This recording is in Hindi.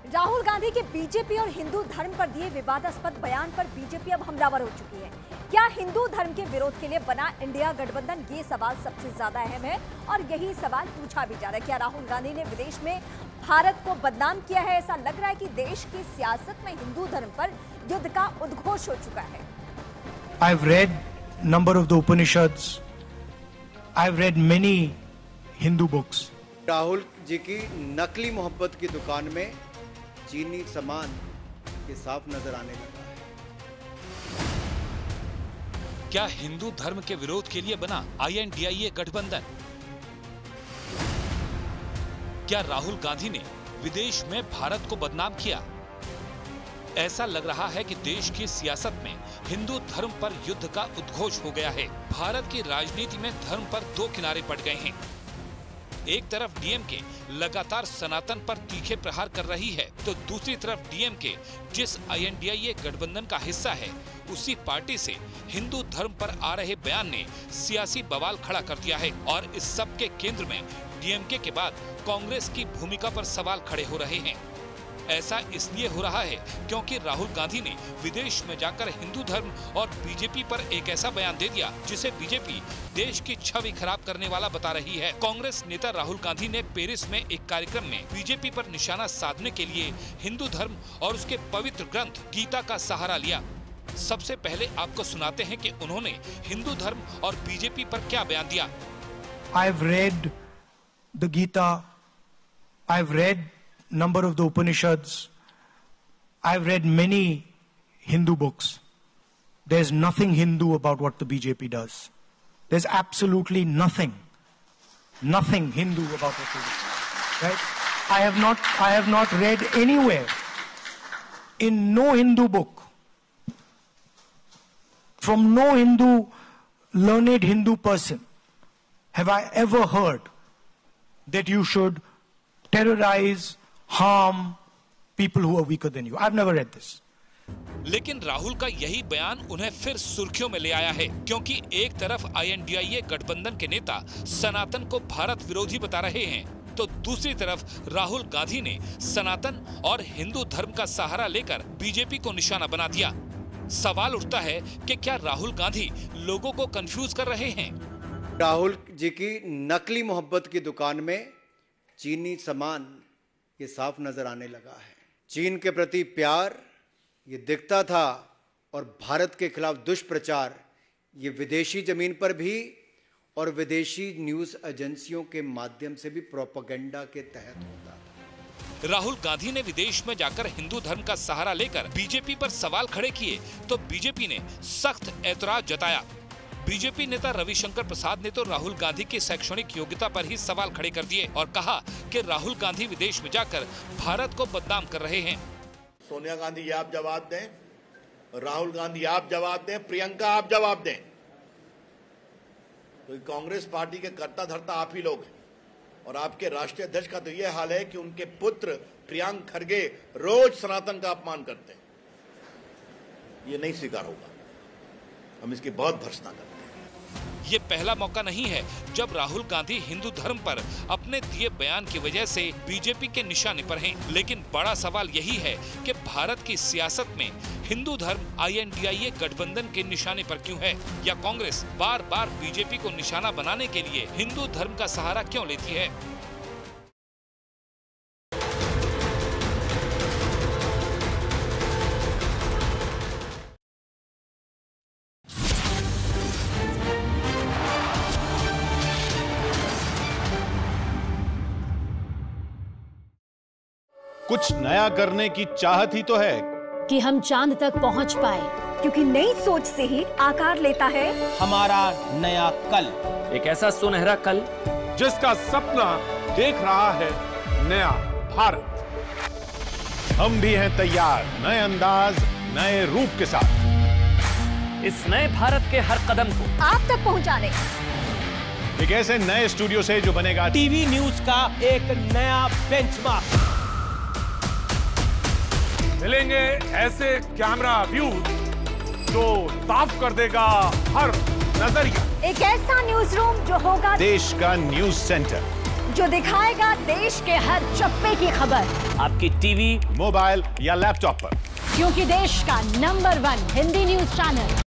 राहुल गांधी के बीजेपी और हिंदू धर्म पर दिए विवादास्पद बयान पर बीजेपी अब हमलावर हो चुकी है। क्या हिंदू धर्म के विरोध के लिए बना इंडिया गठबंधन, ये सवाल सबसे ज्यादा अहम है और यही सवाल पूछा भी जा रहा है। क्या राहुल गांधी ने विदेश में भारत को बदनाम किया है? ऐसा लग रहा है कि देश की सियासत में हिंदू धर्म पर युद्ध का उद्घोष हो चुका है। I've read number of the Upanishads. I've read many Hindu books. Rahul ji की नकली मोहब्बत की दुकान में चीनी सामान ये साफ नजर आने लगा है। क्या हिंदू धर्म के विरोध के लिए बना INDIA गठबंधन? क्या राहुल गांधी ने विदेश में भारत को बदनाम किया? ऐसा लग रहा है कि देश की सियासत में हिंदू धर्म पर युद्ध का उद्घोष हो गया है। भारत की राजनीति में धर्म पर दो किनारे पड़ गए हैं। एक तरफ DMK लगातार सनातन पर तीखे प्रहार कर रही है, तो दूसरी तरफ DMK जिस INDIA गठबंधन का हिस्सा है, उसी पार्टी से हिंदू धर्म पर आ रहे बयान ने सियासी बवाल खड़ा कर दिया है। और इस सब के केंद्र में DMK के बाद कांग्रेस की भूमिका पर सवाल खड़े हो रहे हैं। ऐसा इसलिए हो रहा है क्योंकि राहुल गांधी ने विदेश में जाकर हिंदू धर्म और बीजेपी पर एक ऐसा बयान दे दिया जिसे बीजेपी देश की छवि खराब करने वाला बता रही है। कांग्रेस नेता राहुल गांधी ने पेरिस में एक कार्यक्रम में बीजेपी पर निशाना साधने के लिए हिंदू धर्म और उसके पवित्र ग्रंथ गीता का सहारा लिया। सबसे पहले आपको सुनाते हैं कि उन्होंने हिंदू धर्म और बीजेपी पर क्या बयान दिया। I've read the Gita. I've read number of the Upanishads. I've read many Hindu books. There's nothing Hindu about what the BJP does. There's absolutely nothing Hindu about what they do. Right? I have not read anywhere in no Hindu book from no learned Hindu person have I ever heard that you should terrorize, harm people who are weaker than you. I've never read this. लेकिन राहुल का यही बयान उन्हें फिर सुर्खियों में ले आया है, क्योंकि एक तरफ INDIA गठबंधन के नेता सनातन को भारत विरोधी बता रहे हैं, तो दूसरी तरफ राहुल गांधी ने सनातन और हिंदू धर्म का सहारा लेकर बीजेपी को निशाना बना दिया। सवाल उठता है कि क्या राहुल गांधी लोगों को कंफ्यूज कर रहे हैं? राहुल जी की नकली मोहब्बत की दुकान में चीनी सामान ये साफ नजर आने लगा है। चीन के प्रति प्यार ये दिखता था और भारत के खिलाफ दुष्प्रचार ये विदेशी जमीन पर भी और विदेशी न्यूज एजेंसियों के माध्यम से भी प्रोपेगेंडा के तहत होता था। राहुल गांधी ने विदेश में जाकर हिंदू धर्म का सहारा लेकर बीजेपी पर सवाल खड़े किए, तो बीजेपी ने सख्त ऐतराज जताया। बीजेपी नेता रविशंकर प्रसाद ने तो राहुल गांधी की शैक्षणिक योग्यता पर ही सवाल खड़े कर दिए और कहा कि राहुल गांधी विदेश में जाकर भारत को बदनाम कर रहे हैं। सोनिया गांधी ये आप जवाब दें, राहुल गांधी आप जवाब दें, प्रियंका आप जवाब दें। तो कांग्रेस पार्टी के कर्ता धर्ता आप ही लोग हैं और आपके राष्ट्रीय अध्यक्ष का तो ये हाल है कि उनके पुत्र प्रियंक खरगे रोज सनातन का अपमान करते हैं। ये नहीं स्वीकार होगा, हम इसकी बहुत भर्त्सना करते हैं। ये पहला मौका नहीं है जब राहुल गांधी हिंदू धर्म पर अपने दिए बयान की वजह से बीजेपी के निशाने पर हैं। लेकिन बड़ा सवाल यही है कि भारत की सियासत में हिंदू धर्म INDIA गठबंधन के निशाने पर क्यों है, या कांग्रेस बार बार बीजेपी को निशाना बनाने के लिए हिंदू धर्म का सहारा क्यों लेती है। कुछ नया करने की चाहत ही तो है कि हम चांद तक पहुंच पाए, क्योंकि नई सोच से ही आकार लेता है हमारा नया कल। एक ऐसा सुनहरा कल जिसका सपना देख रहा है नया भारत। हम भी हैं तैयार नए अंदाज, नए रूप के साथ इस नए भारत के हर कदम को आप तक पहुंचाने। एक ऐसे नए स्टूडियो से जो बनेगा टीवी न्यूज का एक नया बेंचमार्क। मिलेंगे ऐसे कैमरा व्यूज जो साफ कर देगा हर नजरिया। एक ऐसा न्यूज रूम जो होगा देश का न्यूज सेंटर। जो दिखाएगा देश के हर चप्पे की खबर, आपकी टीवी, मोबाइल या लैपटॉप पर, क्योंकि देश का नंबर 1 हिंदी न्यूज चैनल